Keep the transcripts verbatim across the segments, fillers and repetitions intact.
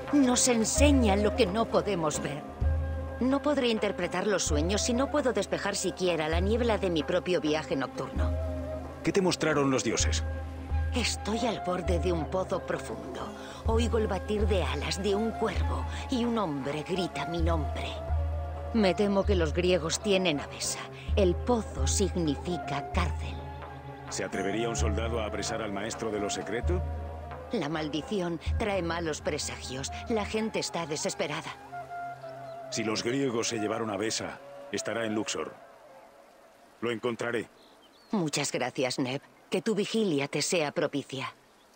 Nos enseña lo que no podemos ver. No podré interpretar los sueños si no puedo despejar siquiera la niebla de mi propio viaje nocturno. ¿Qué te mostraron los dioses? Estoy al borde de un pozo profundo. Oigo el batir de alas de un cuervo y un hombre grita mi nombre. Me temo que los griegos tienen Avesa. El pozo significa cárcel. ¿Se atrevería un soldado a apresar al maestro de lo secreto? La maldición trae malos presagios. La gente está desesperada. Si los griegos se llevaron a Avesa, estará en Luxor. Lo encontraré. Muchas gracias, Neb. Que tu vigilia te sea propicia.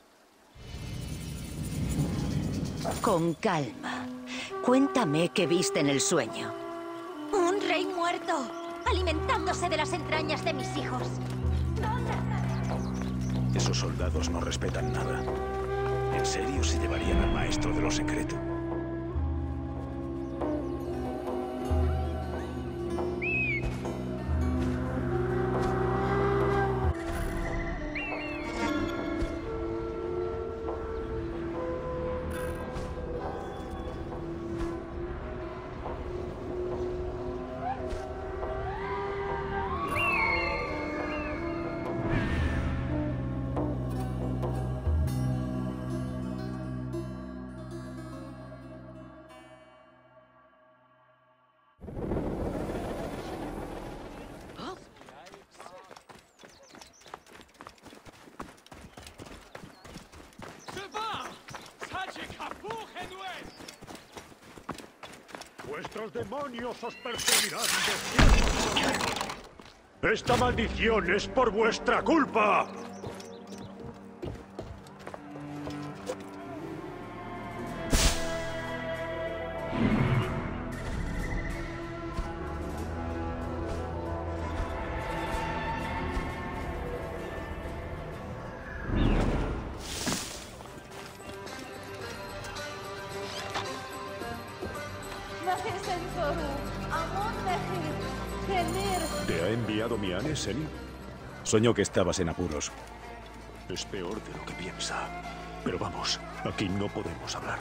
Con calma. Cuéntame qué viste en el sueño. Un rey muerto, alimentándose de las entrañas de mis hijos. Esos soldados no respetan nada. ¿En serio se llevarían al maestro de lo secreto? Vuestros demonios os perseguirán de siempre. Esta maldición es por vuestra culpa. ¿Te ha enviado Miane, Seni? Soñó que estabas en apuros. Es peor de lo que piensa. Pero vamos, aquí no podemos hablar.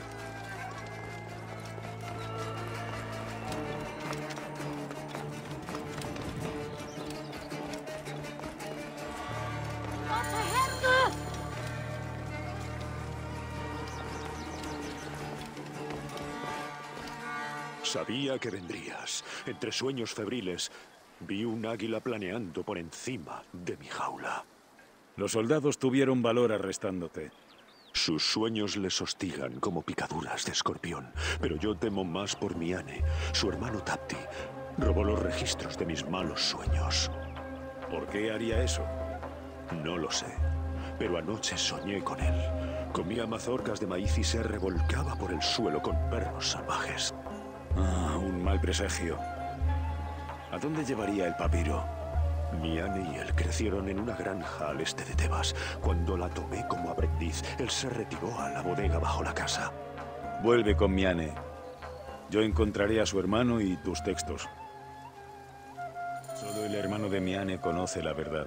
Sabía que vendrías. Entre sueños febriles, vi un águila planeando por encima de mi jaula. Los soldados tuvieron valor arrestándote. Sus sueños les hostigan como picaduras de escorpión. Pero yo temo más por Miane. Su hermano Tapti robó los registros de mis malos sueños. ¿Por qué haría eso? No lo sé. Pero anoche soñé con él. Comía mazorcas de maíz y se revolcaba por el suelo con perros salvajes. Ah, un mal presagio. ¿A dónde llevaría el papiro? Miane y él crecieron en una granja al este de Tebas. Cuando la tomé como aprendiz, él se retiró a la bodega bajo la casa. Vuelve con Miane. Yo encontraré a su hermano y tus textos. Solo el hermano de Miane conoce la verdad.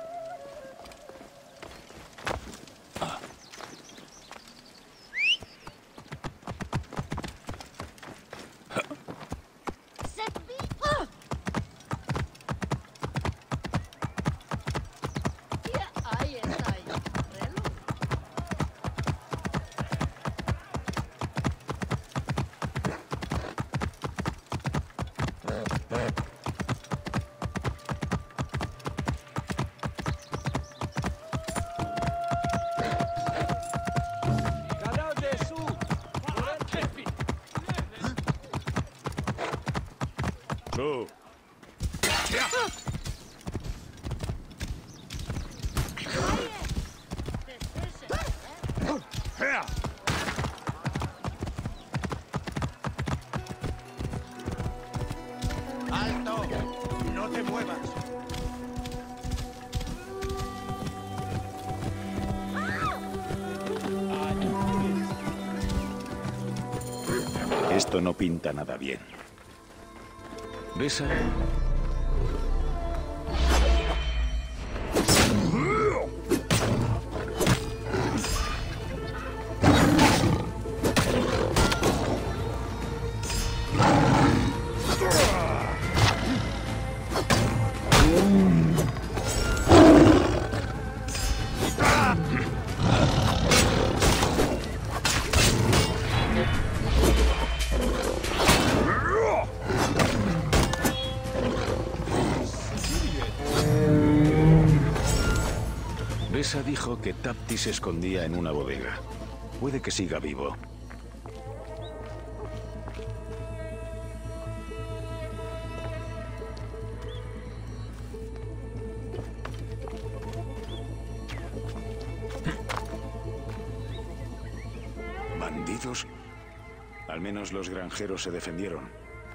¡Tú! ¡Alto! ¡No te muevas! Esto no pinta nada bien. ¿Besa? Besa dijo que Tapti se escondía en una bodega. Puede que siga vivo. ¿Bandidos? Al menos los granjeros se defendieron.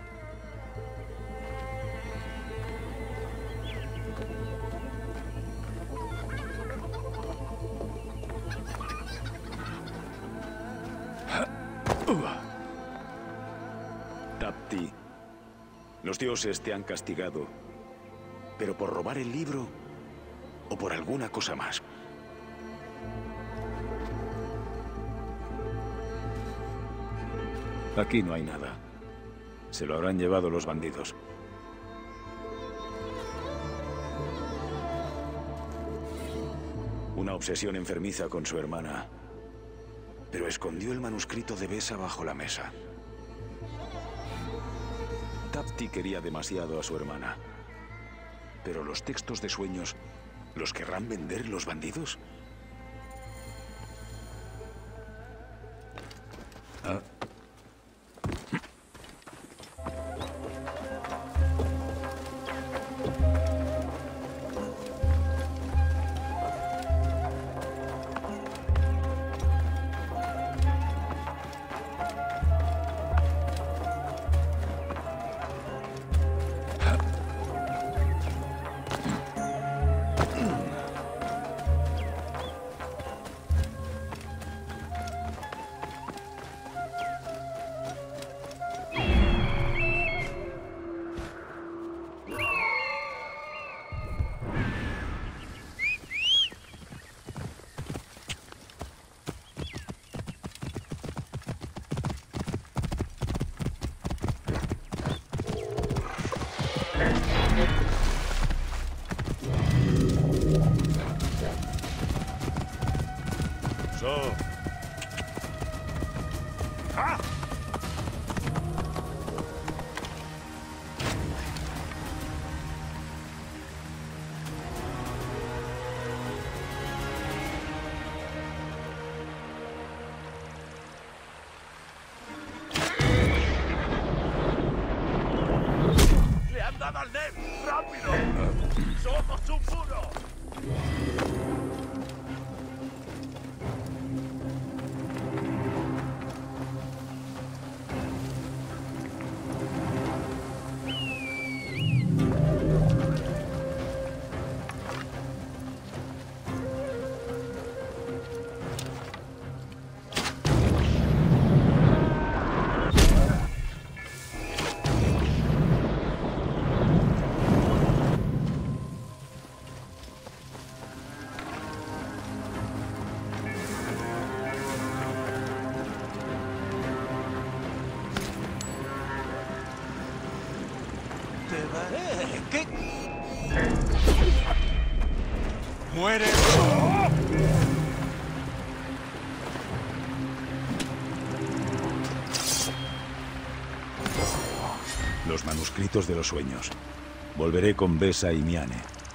Tapti, los dioses te han castigado, pero ¿por robar el libro o por alguna cosa más? Aquí no hay nada. Se lo habrán llevado los bandidos. Una obsesión enfermiza con su hermana. Pero escondió el manuscrito de Besa bajo la mesa. Tapti quería demasiado a su hermana. Pero los textos de sueños, ¿los querrán vender los bandidos? ¿Ah? So. ¡Ah! ¡Le han dado al Neb! ¡Rápido! ¡Somos un muro! Eh, ¿Qué? ¡Muere! Los manuscritos de los sueños. Volveré con Besa y Miane.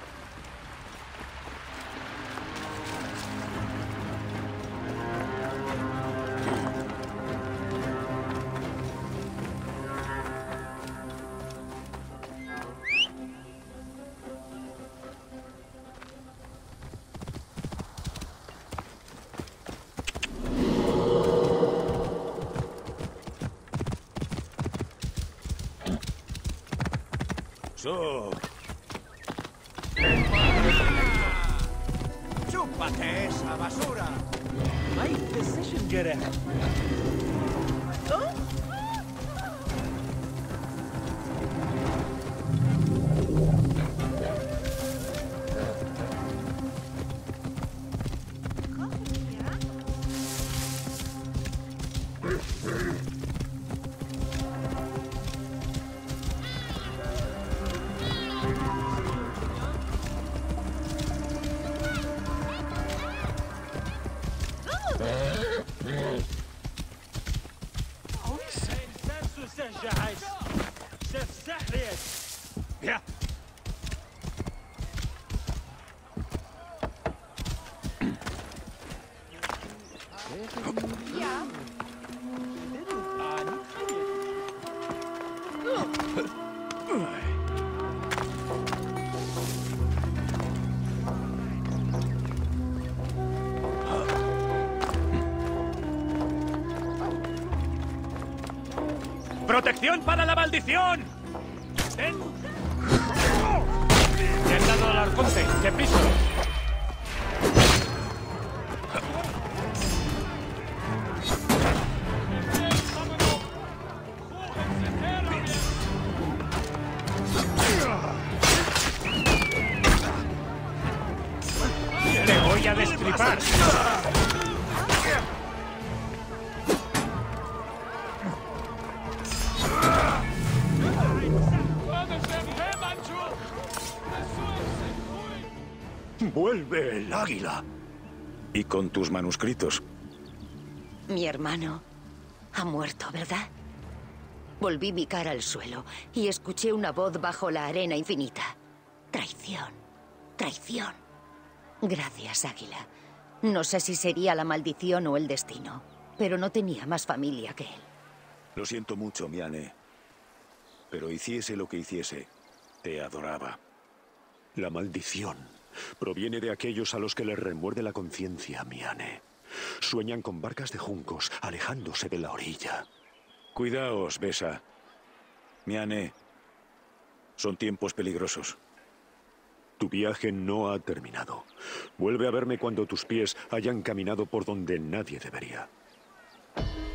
So. ¡Chúpate esa basura! My decision, Jerem. Oh? ¡Ya! ¡Protección para la maldición! ¡Ten! ¡Me han dado al arconte! ¡Que piso! ¡Te voy a destripar! ¡Vuelve el águila! Y con tus manuscritos. Mi hermano ha muerto, ¿verdad? Volví mi cara al suelo y escuché una voz bajo la arena infinita. Traición. Traición. Gracias, águila. No sé si sería la maldición o el destino, pero no tenía más familia que él. Lo siento mucho, Miane. Pero hiciese lo que hiciese, te adoraba. La maldición proviene de aquellos a los que les remuerde la conciencia, Miane. Sueñan con barcas de juncos, alejándose de la orilla. Cuidaos, Besa. Miane, son tiempos peligrosos. Tu viaje no ha terminado. Vuelve a verme cuando tus pies hayan caminado por donde nadie debería.